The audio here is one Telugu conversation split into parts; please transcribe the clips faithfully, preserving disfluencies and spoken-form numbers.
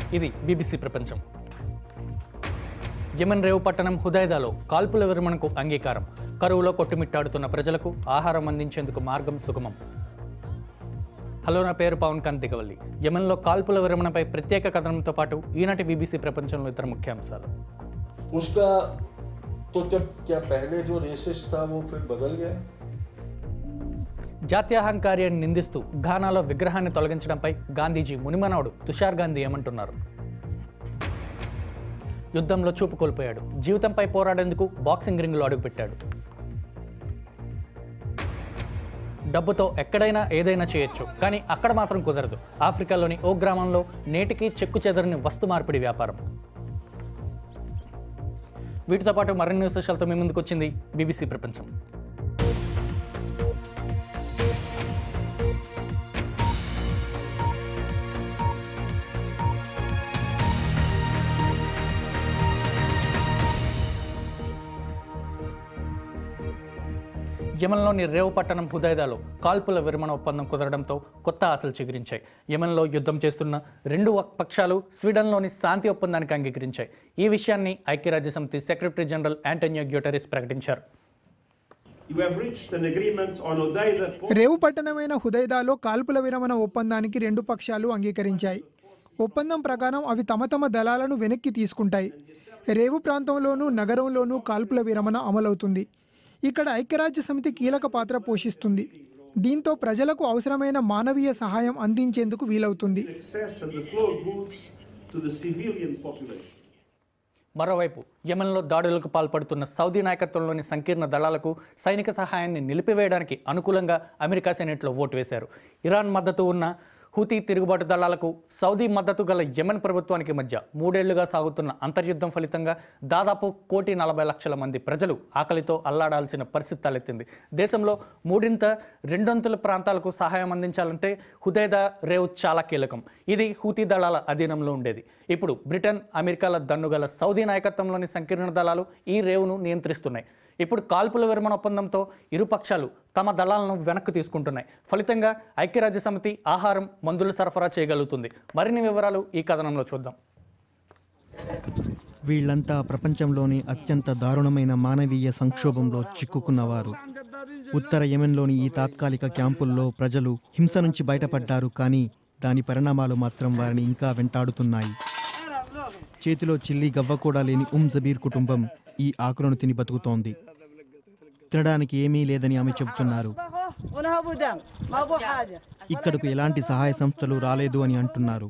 ఇది బీబీసీ ప్రపంచం. యెమెన్ రేవు పట్టణం హుదైదాలో కాల్పుల విరమణకు అంగీకారం. కరువులో కొట్టుమిట్టాడుతున్న ప్రజలకు ఆహారం అందించేందుకు మార్గం సుగమం. హలో, నా పేరు పవన్ కాంత్ దిగవల్లి. యెమెన్లో కాల్పుల విరమణపై ప్రత్యేక కథనంతో పాటు ఈనాటి బీబీసీ ప్రపంచంలో ఇతర ముఖ్యాంశాలు. उसका तो जब क्या पहले जो रेसिस्ट था वो फिर बदल गया. జాత్యాహంకార్యాన్ని నిందిస్తూ ఘానాలో విగ్రహాన్ని తొలగించడంపై గాంధీజీ మునిమనవడు తుషార్ గాంధీ ఏమంటున్నారు? యుద్ధంలో చూపు కోల్పోయాడు. జీవితంపై పోరాడేందుకు బాక్సింగ్ రింగ్లో అడుగుపెట్టాడు. డబ్బుతో ఎక్కడైనా ఏదైనా చేయొచ్చు, కానీ అక్కడ మాత్రం కుదరదు. ఆఫ్రికాలోని ఓ గ్రామంలో నేటికి చెక్కు చెదరని వస్తు మార్పిడి వ్యాపారం. వీటితో పాటు మరిన్ని విశేషాలతో మీ ముందుకు వచ్చింది బీబీసీ ప్రపంచం. యెమెన్లోని రేవు పట్టణం హుదైదాలో కాల్పుల విరమణ ఒప్పందం కుదరడంతో కొత్త ఆశలు చిగురించాయి. యెమెన్లో యుద్ధం చేస్తున్న రెండు పక్షాలు స్వీడన్లోని శాంతి ఒప్పందానికి అంగీకరించాయి. ఈ విషయాన్ని ఐక్యరాజ్యసమితి సెక్రటరీ జనరల్ యాంటోనియో గ్యూటెరస్ ప్రకటించారు. రేవు పట్టణమైన హుదైదాలో కాల్పుల విరమణ ఒప్పందానికి రెండు పక్షాలు అంగీకరించాయి. ఒప్పందం ప్రకారం అవి తమ తమ దళాలను వెనక్కి తీసుకుంటాయి. రేవు ప్రాంతంలోనూ నగరంలోనూ కాల్పుల విరమణ అమలవుతుంది. ఇక్కడ ఐక్యరాజ్య సమితి కీలక పాత్ర పోషిస్తుంది. దీంతో ప్రజలకు అవసరమైన మానవీయ సహాయం అందించేందుకు వీలవుతుంది. మరోవైపు యెమెన్లో దాడులకు పాల్పడుతున్న సౌదీ నాయకత్వంలోని సంకీర్ణ దళాలకు సైనిక సహాయాన్ని నిలిపివేయడానికి అనుకూలంగా అమెరికా సెనెట్లో ఓటు వేశారు. ఇరాన్ మద్దతు ఉన్న హూతీ తిరుగుబాటు దళాలకు సౌదీ మద్దతు గల యెమెన్ ప్రభుత్వానికి మధ్య మూడేళ్లుగా సాగుతున్న అంతర్యుద్ధం ఫలితంగా దాదాపు కోటి నలభై లక్షల మంది ప్రజలు ఆకలితో అల్లాడాల్సిన పరిస్థితి తలెత్తింది. దేశంలో మూడింత రెండొంతుల ప్రాంతాలకు సహాయం అందించాలంటే హుదైదా రేవు చాలా కీలకం. ఇది హూతీ దళాల అధీనంలో ఉండేది. ఇప్పుడు బ్రిటన్, అమెరికాల దన్నుగల సౌదీ నాయకత్వంలోని సంకీర్ణ దళాలు ఈ రేవును నియంత్రిస్తున్నాయి. ఇప్పుడు కాల్పుల విరమణ ఒప్పందంతో ఇరు పక్షాలు తమ దళాలను వెనక్కి తీసుకుంటున్నాయి. ఫలితంగా ఐక్యరాజ్య సమితి ఆహారం, మందులు సరఫరా చేయగలుగుతుంది. మరిన్ని వివరాలు ఈ కథనంలో చూద్దాం. వీళ్లంతా ప్రపంచంలోని అత్యంత దారుణమైన మానవీయ సంక్షోభంలో చిక్కుకున్నవారు. ఉత్తర యెమెన్లోని ఈ తాత్కాలిక క్యాంపుల్లో ప్రజలు హింస నుంచి బయటపడ్డారు, కానీ దాని పరిణామాలు మాత్రం వారిని ఇంకా వెంటాడుతున్నాయి. చేతిలో చిల్లి గవ్వ కూడా లేని ఉమ్ జబీర్ కుటుంబం ఈ ఆకులను తిని బతుకుతోంది. తినడానికి ఏమీ లేదని ఆమె చెబుతున్నారు. ఇక్కడకు ఎలాంటి సహాయ సంస్థలు రాలేదు అని అంటున్నారు.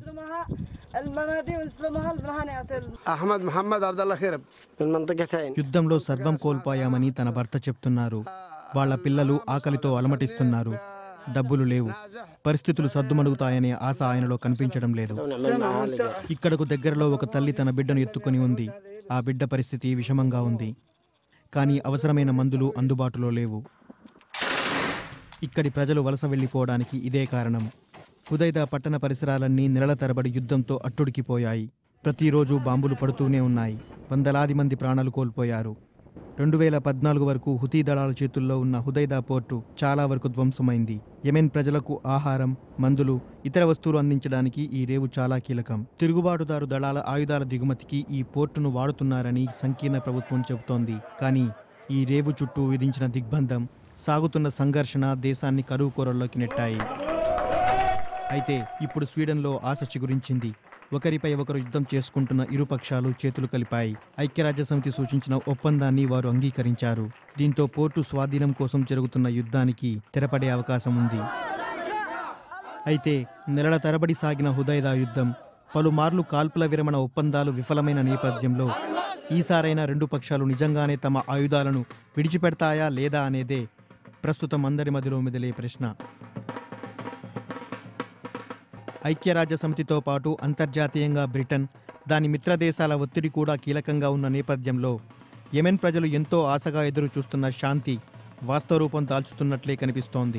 యుద్ధంలో సర్వం కోల్పోయామని తన భర్త చెప్తున్నారు. వాళ్ళ పిల్లలు ఆకలితో అలమటిస్తున్నారు. డబ్బులు లేవు. పరిస్థితులు సద్దుమణుగుతాయనే ఆశ ఆయనలో కనిపించడం లేదు. ఇక్కడకు దగ్గరలో ఒక తల్లి తన బిడ్డను ఎత్తుకొని ఉంది. ఆ బిడ్డ పరిస్థితి విషమంగా ఉంది, కానీ అవసరమైన మందులు అందుబాటులో లేవు. ఇక్కడి ప్రజలు వలస వెళ్ళిపోవడానికి ఇదే కారణం. హుదైదా పట్టణ పరిసరాలన్నీ నెలల తరబడి యుద్ధంతో అట్టుడికిపోయాయి. ప్రతిరోజు బాంబులు పడుతూనే ఉన్నాయి. వందలాది మంది ప్రాణాలు కోల్పోయారు. రెండు వేల పద్నాలుగు వరకు హుతీ దళాల చేతుల్లో ఉన్న హుదైదా పోర్టు చాలా వరకు ధ్వంసమైంది. యెమెన్ ప్రజలకు ఆహారం, మందులు, ఇతర వస్తువులు అందించడానికి ఈ రేవు చాలా కీలకం. తిరుగుబాటుదారు దళాల ఆయుధాల దిగుమతికి ఈ పోర్టును వాడుతున్నారని సంకీర్ణ ప్రభుత్వం చెబుతోంది. కానీ ఈ రేవు చుట్టూ విధించిన దిగ్బంధం, సాగుతున్న సంఘర్షణ దేశాన్ని కరువు కోరల్లోకి నెట్టాయి. అయితే ఇప్పుడు స్వీడన్లో ఆశ చిగురించింది. ఒకరిపై ఒకరు యుద్ధం చేసుకుంటున్న ఇరుపక్షాలు చేతులు కలిపాయి. ఐక్యరాజ్య సమితి సూచించిన ఒప్పందాన్ని వారు అంగీకరించారు. దీంతో పోర్టు స్వాధీనం కోసం జరుగుతున్న యుద్ధానికి తెరపడే అవకాశం ఉంది. అయితే నెలల తరబడి సాగిన హుదైదా యుద్ధం, పలుమార్లు కాల్పుల విరమణ ఒప్పందాలు విఫలమైన నేపథ్యంలో ఈసారైనా రెండు పక్షాలు నిజంగానే తమ ఆయుధాలను విడిచిపెడతాయా లేదా అనేదే ప్రస్తుతం అందరి మధ్యలో మెదిలే ప్రశ్న. ఐక్యరాజ్య సమితితో పాటు అంతర్జాతీయంగా బ్రిటన్, దాని మిత్రదేశాల ఒత్తిడి కూడా కీలకంగా ఉన్న నేపథ్యంలో యెమెన్ ప్రజలు ఎంతో ఆశగా ఎదురు చూస్తున్న శాంతి వాస్తవ రూపం దాల్చుతున్నట్లే కనిపిస్తోంది.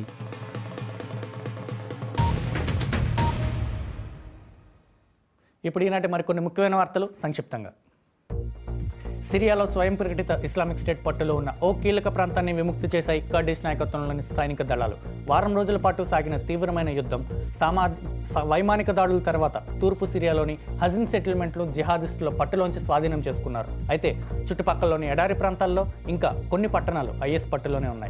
ఇప్పుడు ఈనాటి మరికొన్ని ముఖ్యమైన వార్తలు సంక్షిప్తంగా. సిరియాలో స్వయం ప్రకటిత ఇస్లామిక్ స్టేట్ పట్టులో ఉన్న ఓ కీలక ప్రాంతాన్ని విముక్తి చేశాయి కర్డిష్ నాయకత్వంలోని సైనిక దళాలు. వారం రోజుల పాటు సాగిన తీవ్రమైన యుద్ధం, సామా వైమానిక దాడుల తర్వాత తూర్పు సిరియాలోని హజిన్ సెటిల్మెంట్లు జిహాదిస్టుల పట్టులోంచి స్వాధీనం చేసుకున్నారు. అయితే చుట్టుపక్కలలోని ఎడారి ప్రాంతాల్లో ఇంకా కొన్ని పట్టణాలు ఐఎస్ పట్టులోనే ఉన్నాయి.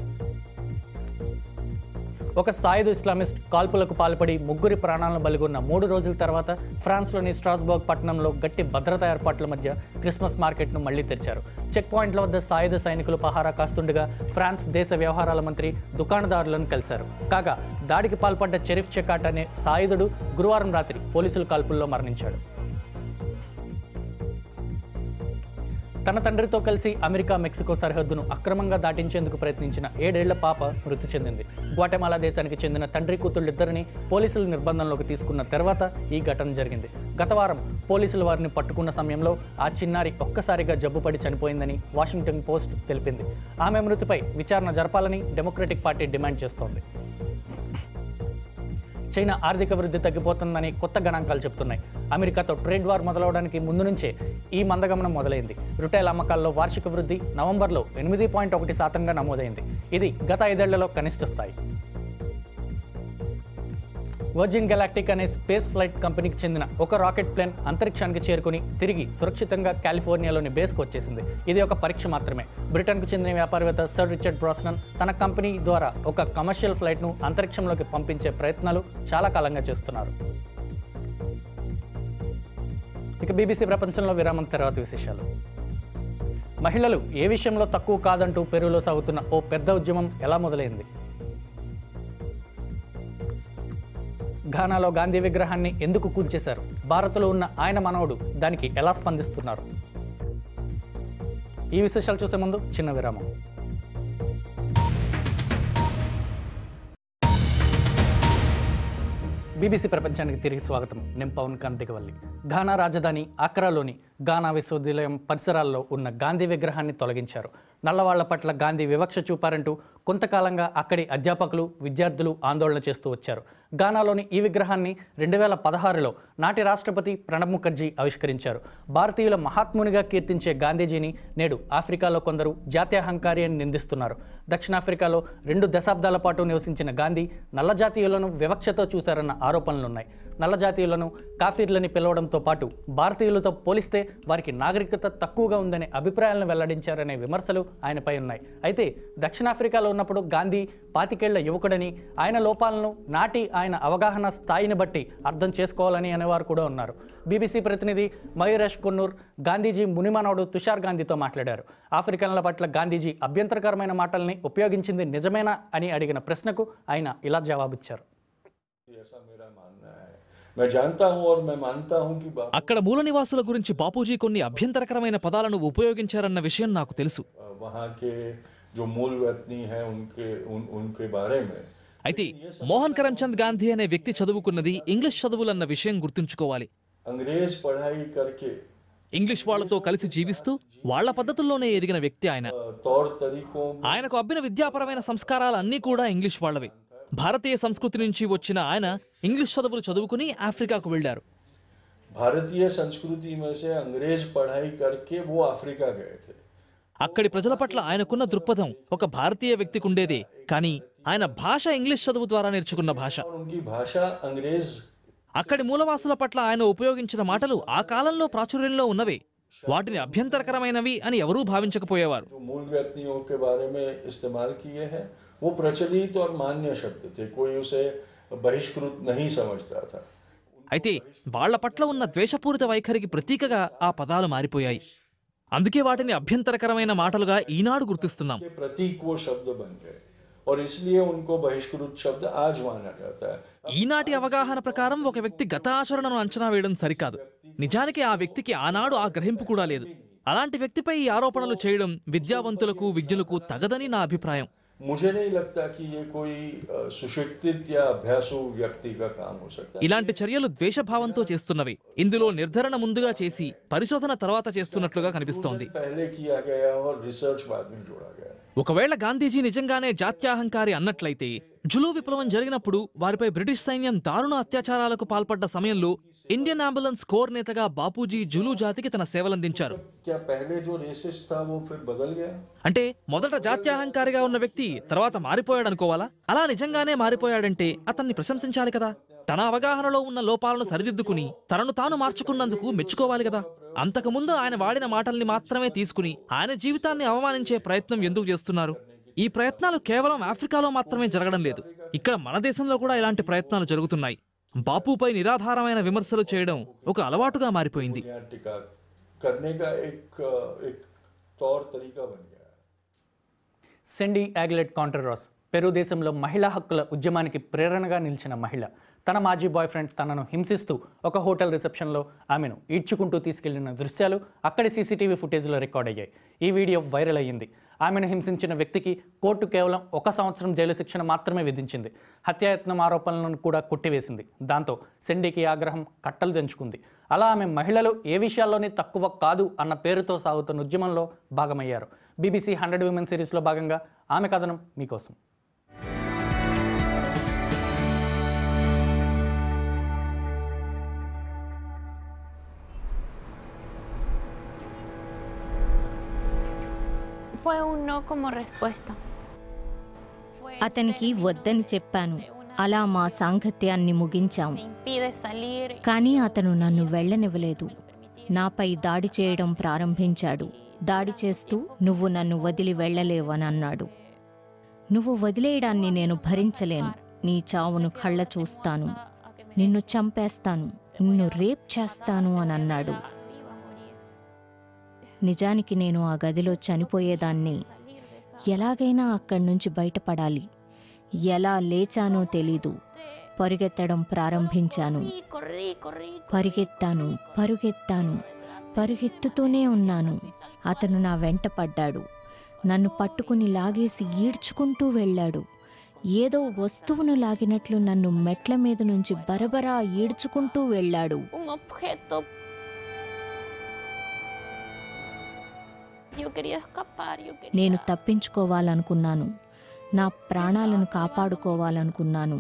ఒక సాయుధ ఇస్లామిస్ట్ కాల్పులకు పాల్పడి ముగ్గురి ప్రాణాలను బలిగొన్న మూడు రోజుల తర్వాత ఫ్రాన్స్లోని స్ట్రాస్బర్గ్ పట్టణంలో గట్టి భద్రతా ఏర్పాట్ల మధ్య క్రిస్మస్ మార్కెట్ను మళ్లీ తెరిచారు. చెక్ పాయింట్ల వద్ద సాయుధ సైనికులు పహారా కాస్తుండగా ఫ్రాన్స్ దేశ వ్యవహారాల మంత్రి దుకాణదారులను కలిశారు. కాగా దాడికి పాల్పడ్డ చెరిఫ్ చెకాట్ అనే సాయుధుడు గురువారం రాత్రి పోలీసుల కాల్పుల్లో మరణించాడు. తన తండ్రితో కలిసి అమెరికా మెక్సికో సరిహద్దును అక్రమంగా దాటించేందుకు ప్రయత్నించిన ఏడేళ్ల పాప మృతి చెందింది. గ్వాటెమాలా దేశానికి చెందిన తండ్రి కూతుళ్ళిద్దరిని పోలీసులు నిర్బంధంలోకి తీసుకున్న తర్వాత ఈ ఘటన జరిగింది. గత వారం పోలీసులు వారిని పట్టుకున్న సమయంలో ఆ చిన్నారి ఒక్కసారిగా జబ్బుపడి చనిపోయిందని వాషింగ్టన్ పోస్ట్ తెలిపింది. ఆమె మృతిపై విచారణ జరపాలని డెమోక్రటిక్ పార్టీ డిమాండ్ చేస్తోంది. చైనా ఆర్థిక వృద్ధి తగ్గిపోతుందని కొత్త గణాంకాలు చెబుతున్నాయి. అమెరికాతో ట్రేడ్ వార్ మొదలవడానికి ముందు నుంచే ఈ మందగమనం మొదలైంది. రిటైల్ అమ్మకాల్లో వార్షిక వృద్ధి నవంబర్లో ఎనిమిది పాయింట్ ఒకటి శాతంగా నమోదైంది. ఇది గత ఐదేళ్లలో కనిష్ట స్థాయి. వర్జిన్ గెలాక్టిక్ అనే స్పేస్ ఫ్లైట్ కంపెనీకి చెందిన ఒక రాకెట్ ప్లేన్ అంతరిక్షానికి చేరుకుని తిరిగి సురక్షితంగా కాలిఫోర్నియాలోని బేస్కు వచ్చేసింది. ఇది ఒక పరీక్ష మాత్రమే. బ్రిటన్కు చెందిన వ్యాపారవేత్త సర్ రిచర్డ్ బ్రాన్సన్ తన కంపెనీ ద్వారా ఒక కమర్షియల్ ఫ్లైట్ను అంతరిక్షంలోకి పంపించే ప్రయత్నాలు చాలా కాలంగా చేస్తున్నారు. ఇక బీబీసీ ప్రపంచంలో విరామం తర్వాత విశేషాలు. మహిళలు ఏ విషయంలో తక్కువ కాదంటూ పెరులో సాగుతున్న ఓ పెద్ద ఉద్యమం ఎలా మొదలైంది? ఘానాలో గాంధీ విగ్రహాన్ని ఎందుకు కూల్చేశారు? భారత్లో ఉన్న ఆయన మనవడు దానికి ఎలా స్పందిస్తున్నారు? ఈ విశేషాలు చూసే ముందు చిన్న విరామం. బీబీసీ ప్రపంచానికి తిరిగి స్వాగతం. నేను పవన్ కాంత్ దిగవల్లి. ఘానా రాజధాని అక్రాలోని ఘానా విశ్వవిద్యాలయం పరిసరాల్లో ఉన్న గాంధీ విగ్రహాన్ని తొలగించారు. నల్లవాళ్ల పట్ల గాంధీ వివక్ష చూపారంటూ కొంతకాలంగా అక్కడి అధ్యాపకులు, విద్యార్థులు ఆందోళన చేస్తూ వచ్చారు. ఘానాలోని ఈ విగ్రహాన్ని రెండు వేల పదహారులో నాటి రాష్ట్రపతి ప్రణబ్ ముఖర్జీ ఆవిష్కరించారు. భారతీయుల మహాత్మునిగా కీర్తించే గాంధీజీని నేడు ఆఫ్రికాలో కొందరు జాత్యహంకారి అని నిందిస్తున్నారు. దక్షిణాఫ్రికాలో రెండు దశాబ్దాల పాటు నివసించిన గాంధీ నల్ల జాతీయులను వివక్షతో చూశారన్న ఆరోపణలున్నాయి. నల్ల జాతీయులను కాఫీర్లని పిలవడంతో పాటు భారతీయులతో పోలిస్తే వారికి నాగరికత తక్కువగా ఉందనే అభిప్రాయాలను వెల్లడించారనే విమర్శలు ఆయనపై ఉన్నాయి. అయితే దక్షిణాఫ్రికాలో ఉన్నప్పుడు గాంధీ పాతికేళ్ల యువకుడని, ఆయన లోపాలను నాటి ఆయన అవగాహన స్థాయిని బట్టి అర్థం చేసుకోవాలని అనేవారు కూడా ఉన్నారు. బీబీసీ ప్రతినిధి మయూరేష్ కొన్నూర్ గాంధీజీ మునిమానవుడు తుషార్ గాంధీతో మాట్లాడారు. ఆఫ్రికన్ల పట్ల గాంధీజీ అభ్యంతరకరమైన మాటల్ని ఉపయోగించింది నిజమేనా అని అడిగిన ప్రశ్నకు ఆయన ఇలా జవాబిచ్చారు. అక్కడ మూల నివాసుల గురించి బాపూజీ కొన్ని అభ్యంతరకరమైన పదాలను ఉపయోగించారన్న విషయం నాకు తెలుసు. అయితే మోహన్ కరమ్చంద్ గాంధీ అనే వ్యక్తి చదువుకున్నది ఇంగ్లీష్ చదువులన్న విషయం గుర్తుంచుకోవాలి. ఇంగ్లీష్ వాళ్లతో కలిసి జీవిస్తూ వాళ్ల పద్ధతుల్లోనే ఎదిగిన వ్యక్తి ఆయన. ఆయనకు అబ్బిన విద్యాపరమైన సంస్కారాలు అన్నీ కూడా ఇంగ్లీష్ వాళ్లవి. భారతీయ సంస్కృతి నుంచి వచ్చిన ఆయన ఇంగ్లీష్ చదువులు చదువుకుని ఆఫ్రికాకు వెళ్లారు. భారతీయ సంస్కృతి మేసే అంగ్రేజ్ పఢాయి కర్కే వో ఆఫ్రికా గయే థే. అక్కడి ప్రజల పట్ల ఆయనకున్న దృక్పథం ఒక భారతీయ వ్యక్తికి ఉండేదే, కానీ ఆయన భాష ఇంగ్లీష్ చదువు ద్వారా నేర్చుకున్న భాష. అక్కడి మూలవాసుల పట్ల ఆయన ఉపయోగించిన మాటలు ఆ కాలంలో ప్రాచుర్యంలో ఉన్నవే. వాటిని అభ్యంతరకరమైనవి అని ఎవరూ భావించకపోయేవారు. वो प्रचलित और मान्य शब्द थे, कोई उसे बहिष्कृत नहीं समझता था. అయితే వాళ్ల పట్ల ఉన్న ద్వేషపూరిత వైఖరికి ప్రతీకగా ఆ పదాలు మారిపోయాయి. అందుకే వాటిని అభ్యంతరకరమైన మాటలుగా ఈనాడు గుర్తిస్తున్నాం. प्रतीक वो शब्द बन गए और इसलिए उनको बहिष्कृत शब्द आज माना जाता है. ఈనాటి అవగాహన ప్రకారం ఒక వ్యక్తి గత ఆచరణను అంచనా వేయడం సరికాదు. నిజానికి ఆ వ్యక్తికి ఆనాడు ఆ గ్రహింపు కూడా లేదు. అలాంటి వ్యక్తిపై ఈ ఆరోపణలు చేయడం విద్యావంతులకు, విజ్ఞులకు తగదని నా అభిప్రాయం. मुझे नहीं लगता कि ये कोई सुशिक्षित या अभ्यासु व्यक्ति का काम हो सकता है. ఇలాంటి చర్యలు ద్వేషభావంతో చేస్తున్నవి. ఇందులో నిర్ధారణ ముందుగా చేసి పరిశోధన తర్వాత చేస్తున్నట్లుగా కనిపిస్తోంది. पहले किया गया और रिसर्च बाद में जोड़ा गया. ఒకవేళ గాంధీజీ నిజంగానే జాత్యాహంకారి అన్నట్లయితే జులు విప్లవం జరిగినప్పుడు వారిపై బ్రిటిష్ సైన్యం దారుణ అత్యాచారాలకు పాల్పడ్డ సమయంలో ఇండియన్ అంబులెన్స్ కోర్ నేతగా బాపూజీ జులు జాతికి తన సేవలందించారు. क्या पहले जो रेसिस्ट था वो फिर बदल गया? అంటే మొదట జాత్యాహంకారిగా ఉన్న వ్యక్తి తర్వాత మారిపోయాడనుకోవాలా? అలా నిజంగానే మారిపోయాడంటే అతన్ని ప్రశంసించాలి కదా. తన అవగాహనలో ఉన్న లోపాలను సరిదిద్దుకుని తనను తాను మార్చుకున్నందుకు మెచ్చుకోవాలి కదా. అంతకుముందు ఆయన వాడిన మాటల్ని మాత్రమే తీసుకుని ఆయన జీవితాన్ని అవమానించే ప్రయత్నం ఎందుకు చేస్తున్నారు? ఈ ప్రయత్నాలు కేవలం ఆఫ్రికాలో మాత్రమే జరగడం లేదు, ఇక్కడ మన దేశంలో కూడా ఇలాంటి ప్రయత్నాలు జరుగుతున్నాయి. బాపుపై నిరాధారమైన విమర్శలు చేయడం ఒక అలవాటుగా మారిపోయింది. करने का एक एक तौर तरीका बन गया. సెండీ యాగ్లెట్ కాంట్రెరాస్ పెరు దేశంలో మహిళా హక్కుల ఉద్యమానికి ప్రేరణగా నిలిచిన మహిళ. తన మాజీ బాయ్ ఫ్రెండ్ తనను హింసిస్తూ ఒక హోటల్ రిసెప్షన్లో ఆమెను ఈడ్చుకుంటూ తీసుకెళ్లిన దృశ్యాలు అక్కడి సీసీటీవీ ఫుటేజ్లో రికార్డ్ అయ్యాయి. ఈ వీడియో వైరల్ అయ్యింది. ఆమెను హింసించిన వ్యక్తికి కోర్టు కేవలం ఒక సంవత్సరం జైలు శిక్షణ మాత్రమే విధించింది. హత్యాయత్నం ఆరోపణలను కూడా కొట్టివేసింది. దాంతో సెండీకి ఆగ్రహం కట్టలు తెంచుకుంది. అలా ఆమె మహిళలు ఏ విషయాల్లోనే తక్కువ కాదు అన్న పేరుతో సాగుతున్న ఉద్యమంలో భాగమయ్యారు. బీబీసీ హండ్రెడ్ విమెన్ సిరీస్లో భాగంగా ఆమె కథనం మీకోసం. అతనికి వద్దని చెప్పాను. అలా మా సాంగత్యాన్ని ముగించాం. కానీ అతను నన్ను వెళ్ళనివ్వలేదు. నాపై దాడి చేయడం ప్రారంభించాడు. దాడి చేస్తూ నువ్వు నన్ను వదిలి వెళ్ళలేవని అన్నాడు. నువ్వు వదిలేయడాన్ని నేను భరించలేను. నీ చావును కళ్ళ చూస్తాను. నిన్ను చంపేస్తాను. నిన్ను రేప్ చేస్తాను అని అన్నాడు. నిజానికి నేను ఆ గదిలో చనిపోయేదాన్ని. ఎలాగైనా అక్కడి నుంచి బయటపడాలి. ఎలా లేచానో తెలీదు. పరిగెత్తడం ప్రారంభించాను. పరిగెత్తాను పరుగెత్తాను పరుగెత్తుతూనే ఉన్నాను. అతను నా వెంట పడ్డాడు. నన్ను పట్టుకుని లాగేసి ఈడ్చుకుంటూ వెళ్ళాడు. ఏదో వస్తువును లాగినట్లు నన్ను మెట్ల మీద నుంచి బరబరా ఈడ్చుకుంటూ వెళ్ళాడు. నేను తప్పించుకోవాలనుకున్నాను. నా ప్రాణాలను కాపాడుకోవాలనుకున్నాను.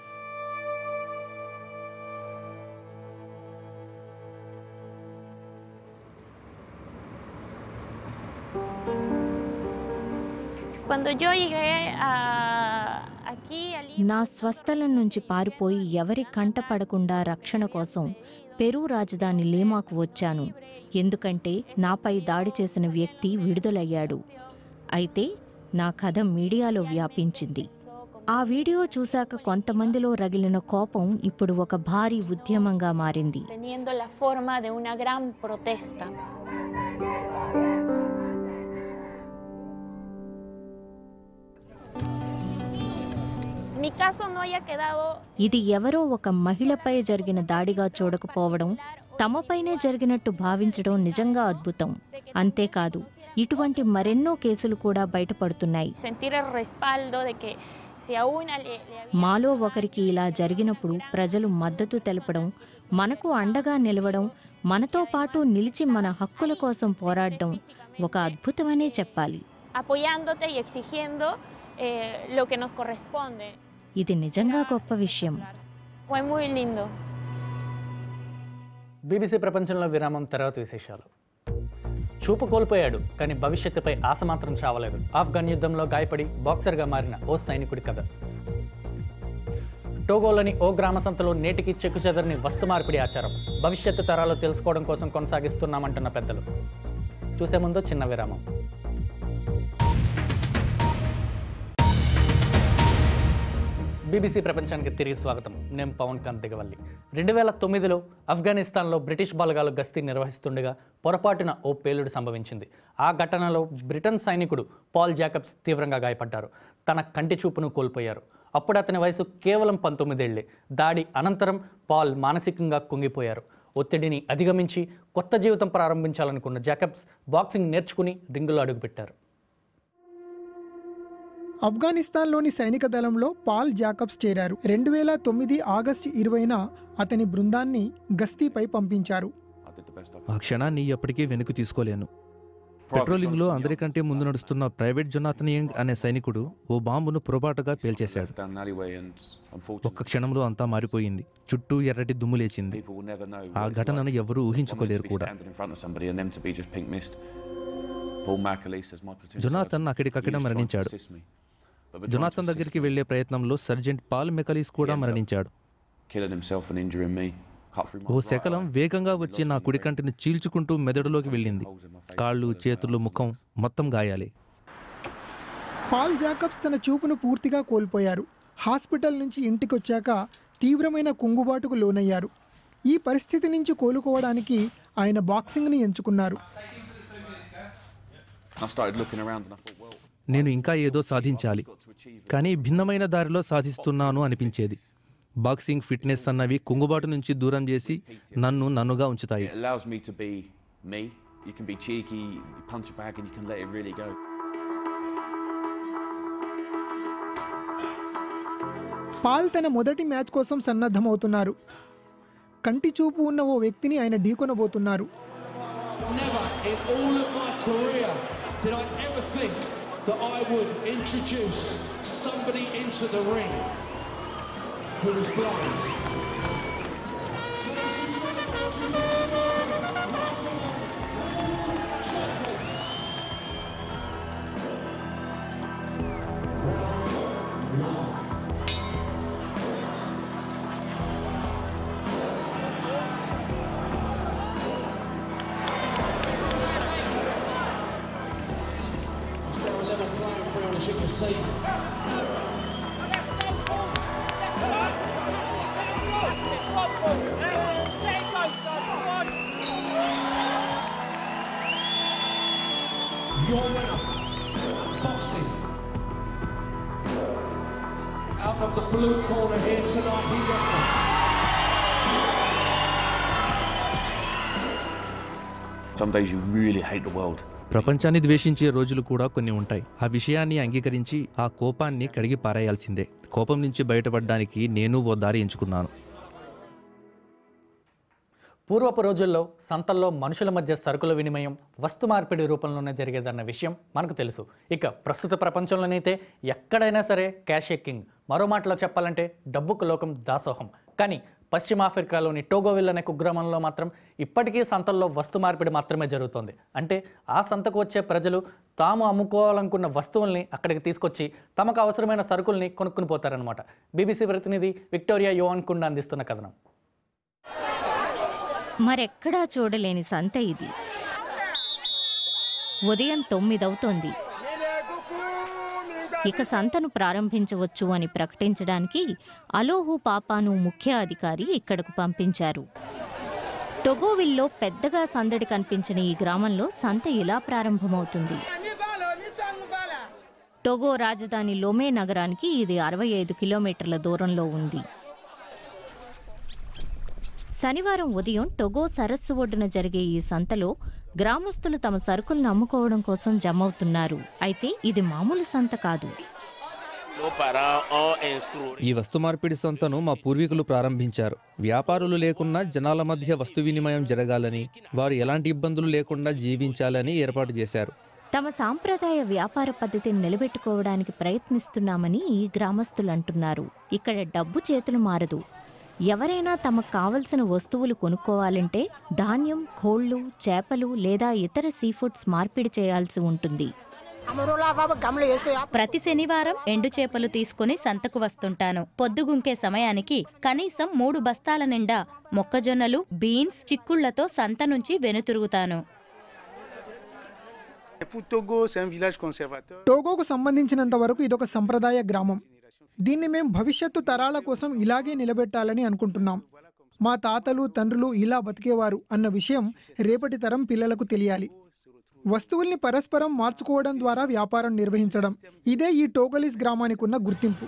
నా స్వస్థలం నుంచి పారిపోయి ఎవరి కంట పడకుండా రక్షణ కోసం పెరు రాజధాని లీమాకు వచ్చాను. ఎందుకంటే నాపై దాడి చేసిన వ్యక్తి విడుదలయ్యాడు. అయితే నా కథ మీడియాలో వ్యాపించింది. ఆ వీడియో చూశాక కొంతమందిలో రగిలిన కోపం ఇప్పుడు ఒక భారీ ఉద్యమంగా మారింది. ఇది ఎవరో ఒక మహిళపై జరిగిన దాడిగా చూడకపోవడం, తమపైనే జరిగినట్టు భావించడం నిజంగా అద్భుతం. అంతేకాదు, ఇటువంటి మరెన్నో కేసులు కూడా బయటపడుతున్నాయి. మాలో ఒకరికి ఇలా జరిగినప్పుడు ప్రజలు మద్దతు తెలపడం, మనకు అండగా నిలవడం, మనతో పాటు నిలిచి మన హక్కుల కోసం పోరాడడం ఒక అద్భుతమనే చెప్పాలి. ఇది నిజంగా గొప్ప విషయం. బీబీసీ ప్రపంచంలో విరామం, తర్వాత విశేషాలు. చూపు కోల్పోయాడు, కానీ భవిష్యత్తుపై ఆశ మాత్రం చావలేదు. ఆఫ్ఘన్ యుద్ధంలో గాయపడి బాక్సర్గా మారిన ఓ సైనికుడి కథ. టోగోలోని ఓ గ్రామ సంతలో నేటికి చెక్కు చెదరని వస్తు మార్పిడి ఆచారం. భవిష్యత్తు తరాలు తెలుసుకోవడం కోసం కొనసాగిస్తున్నామంటున్న పెద్దలు. చూసే ముందు చిన్న విరామం. బీబీసీ ప్రపంచానికి తిరిగి స్వాగతం. నేను పవన్ కాంత్ దిగవల్లి. రెండు వేల తొమ్మిదిలో ఆఫ్ఘనిస్తాన్లో బ్రిటిష్ బలగాలు గస్తీ నిర్వహిస్తుండగా పొరపాటున ఓ పేలుడు సంభవించింది. ఆ ఘటనలో బ్రిటన్ సైనికుడు పాల్ జాకబ్స్ తీవ్రంగా గాయపడ్డారు. తన కంటి చూపును కోల్పోయారు. అప్పుడు అతని వయసు కేవలం పంతొమ్మిదేళ్లే. దాడి అనంతరం పాల్ మానసికంగా కుంగిపోయారు. ఒత్తిడిని అధిగమించి కొత్త జీవితం ప్రారంభించాలనుకున్న జాకబ్స్ బాక్సింగ్ నేర్చుకుని రింగులో అడుగుపెట్టారు. ఆఫ్ఘనిస్తాన్లోని సైనిక దళంలో పాల్ జాకబ్స్ చేరారు. రెండు వేల తొమ్మిది ఆగస్టు ఇరవైన అతని బృందాన్ని గస్తీపై పంపించారు. ఆ క్షణాన్ని ఎప్పటికీ వెనుక తీసుకోలేను. పెట్రోలింగ్లో అందరికంటే ముందు నడుస్తున్న ప్రైవేట్ జొనాథన్ యంగ్ అనే సైనికుడు ఓ బాంబును పొరపాటుగా పేల్చేశాడు. ఒక్క క్షణంలో అంతా మారిపోయింది. చుట్టూ ఎర్రటి దుమ్ము లేచింది. ఆ ఘటనను ఎవరూ ఊహించుకోలేరు కూడా. జొనాథన్ అక్కడికక్కడ మరణించాడు. జొనాథన్ దగ్గరికి వెళ్లే ప్రయత్నంలో సర్జెంట్ పాల్ మెకలీస్ కూడా మరణించాడు. ఓ శకలం వేగంగా వచ్చి నా కుడి కంటిని చీల్చుకుంటూ మెదడులోకి వెళ్ళింది. కాళ్ళు, చేతులు, ముఖం మొత్తం గాయాలే. పాల్ జాకబ్స్ తన చూపును పూర్తిగా కోల్పోయారు. హాస్పిటల్ నుంచి ఇంటికొచ్చాక తీవ్రమైన కుంగుబాటుకు లోనయ్యారు. ఈ పరిస్థితి నుంచి కోలుకోవడానికి ఆయన బాక్సింగ్ని ఎంచుకున్నారు. నేను ఇంకా ఏదో సాధించాలి, కానీ భిన్నమైన దారిలో సాధిస్తున్నాను అనిపించేది. బాక్సింగ్, ఫిట్నెస్ అన్నవి కుంగుబాటు నుంచి దూరం చేసి నన్ను నన్నుగా ఉంచుతాయి. పాల్ తన మొదటి మ్యాచ్ కోసం సన్నద్ధమవుతున్నారు. కంటి చూపు ఉన్న ఓ వ్యక్తిని ఆయన ఢీకొనబోతున్నారు. Who was blind. It's now a level playing field, as you can see. Your winner, boxing. Out of the blue corner here tonight, he gets it. Some days you really hate the world. ప్రపంచాన్ని ద్వేషించే రోజులు కూడా కొన్ని ఉంటాయి. ఆ విషయాన్ని అంగీకరించి ఆ కోపాన్ని కడిగి పారేయాల్సిందే. కోపం నుంచి బయటపడడానికి నేను ఓ దారి ఎంచుకున్నాను. పూర్వపు రోజుల్లో సంతల్లో మనుషుల మధ్య సరుకుల వినిమయం వస్తు మార్పిడి రూపంలోనే జరిగేదన్న విషయం మనకు తెలుసు. ఇక ప్రస్తుత ప్రపంచంలోనైతే ఎక్కడైనా సరే క్యాష్ ఎక్కింగ్, మరో మాటలో చెప్పాలంటే డబ్బుకు లోకం దాసోహం. కానీ పశ్చిమ ఆఫ్రికాలోని టోగోవిల్ అనే కుగ్రామంలో మాత్రం ఇప్పటికీ సంతల్లో వస్తు మార్పిడి మాత్రమే జరుగుతోంది. అంటే ఆ సంతకు వచ్చే ప్రజలు తాము అమ్ముకోవాలనుకున్న వస్తువుల్ని అక్కడికి తీసుకొచ్చి తమకు అవసరమైన సరుకుల్ని కొనుక్కుని పోతారనమాట. బీబీసీ ప్రతినిధి విక్టోరియా యోవన్ కుండ అందిస్తున్న కథనం. మరెక్కడా చూడలేని సంత ఇది. ఉదయం తొమ్మిదవుతోంది. ఇక సంతను ప్రారంభించవచ్చు అని ప్రకటించడానికి అలోహు పాపాను ముఖ్య అధికారి ఇక్కడకు పంపించారు. టొగోవిల్లో పెద్దగా సందడి కనిపించిన ఈ గ్రామంలో సంత ఇలా ప్రారంభమవుతుంది. టొగో రాజధాని లోమే నగరానికి ఇది అరవై ఐదు కిలోమీటర్ల దూరంలో ఉంది. శనివారం ఉదయం టొగో సరస్సు ఒడ్డున జరిగే ఈ సంతలో గ్రామస్తులు తమ సరుకులను అమ్ముకోవడం కోసం జమవుతున్నారు. అయితే ఇది మామూలు సంత కాదు. ఈ వస్తు మార్పిడి సంతను మా పూర్వీకులు ప్రారంభించారు. వ్యాపారులు లేకున్నా జనాల మధ్య వస్తు వినిమయం జరగాలని, వారు ఎలాంటి ఇబ్బందులు లేకుండా జీవించాలని ఏర్పాటు చేశారు. తమ సాంప్రదాయ వ్యాపార పద్ధతిని నిలబెట్టుకోవడానికి ప్రయత్నిస్తున్నామని ఈ గ్రామస్తులు అంటున్నారు. ఇక్కడ డబ్బు చేతులు మారదు. ఎవరైనా తమకు కావలసిన వస్తువులు కొనుక్కోవాలంటే ధాన్యం, కోళ్లు, చేపలు లేదా ఇతర సీఫుడ్స్ మార్పిడి చేయాల్సి ఉంటుంది. ప్రతి శనివారం ఎండు చేపలు తీసుకుని సంతకు వస్తుంటాను. పొద్దుగుంకే సమయానికి కనీసం మూడు బస్తాల నిండా మొక్కజొన్నలు, బీన్స్, చిక్కుళ్లతో సంత నుంచి వెనుతిరుగుతాను. టోగోకు సంబంధించినంత వరకు ఇదొక సంప్రదాయ గ్రామం. దీన్ని మేం భవిష్యత్తు తరాల కోసం ఇలాగే నిలబెట్టాలని అనుకుంటున్నాం. మా తాతలు, తండ్రులు ఇలా బతికేవారు అన్న విషయం రేపటి తరం పిల్లలకు తెలియాలి. వస్తువుల్ని పరస్పరం మార్చుకోవడం ద్వారా వ్యాపారం నిర్వహించడం, ఇదే ఈ టోగోలిస్ గ్రామానికి ఉన్న గుర్తింపు.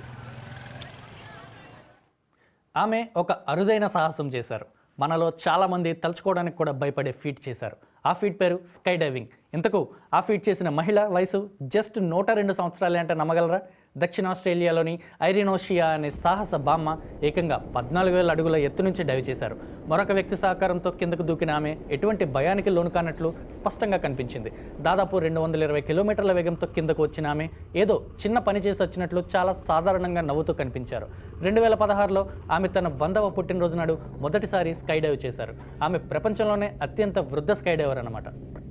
ఆమె ఒక అరుదైన సాహసం చేశారు. మనలో చాలామంది తలుచుకోవడానికి కూడా భయపడే ఫీట్ చేశారు. ఆ ఫీట్ పేరు స్కై డైవింగ్. ఇంతకు ఆ ఫీట్ చేసిన మహిళ వయసు జస్ట్ నూట రెండు సంవత్సరాలే అంటే నమ్మగలరా? దక్షిణ ఆస్ట్రేలియాలోని ఐరినోషియా అనే సాహస బామ్మ ఏకంగా పద్నాలుగు వేల అడుగుల ఎత్తు నుంచి డైవ్ చేశారు. మరొక వ్యక్తి సహకారంతో కిందకు దూకిన ఆమె ఎటువంటి భయానికి లోను కానట్లు స్పష్టంగా కనిపించింది. దాదాపు రెండు వందల ఇరవై కిలోమీటర్ల వేగంతో కిందకు వచ్చిన ఆమె ఏదో చిన్న పని చేసి వచ్చినట్లు చాలా సాధారణంగా నవ్వుతూ కనిపించారు. రెండు వేల పదహారులో ఆమె తన వందవ పుట్టినరోజు నాడు మొదటిసారి స్కై డైవ్ చేశారు. ఆమె ప్రపంచంలోనే అత్యంత వృద్ధ స్కై డైవర్ అన్నమాట.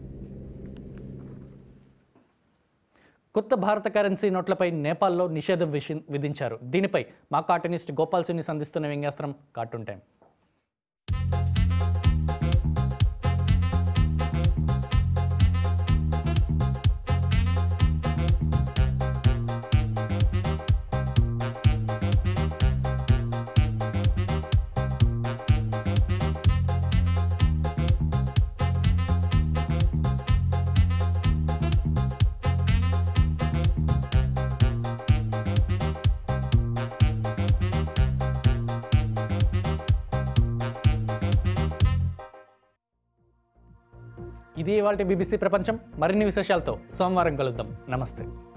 కొత్త భారత కరెన్సీ నోట్లపై నేపాల్లో నిషేధం విధించారు. దీనిపై మా కార్టూనిస్ట్ గోపాల్ సుని సంధిస్తున్న వ్యంగ్యాస్త్రం కార్టూన్ టైం. ఇది ఇవాల్టి బీబీసీ ప్రపంచం. మరిన్ని విశేషాలతో సోమవారం కలుద్దాం. నమస్తే.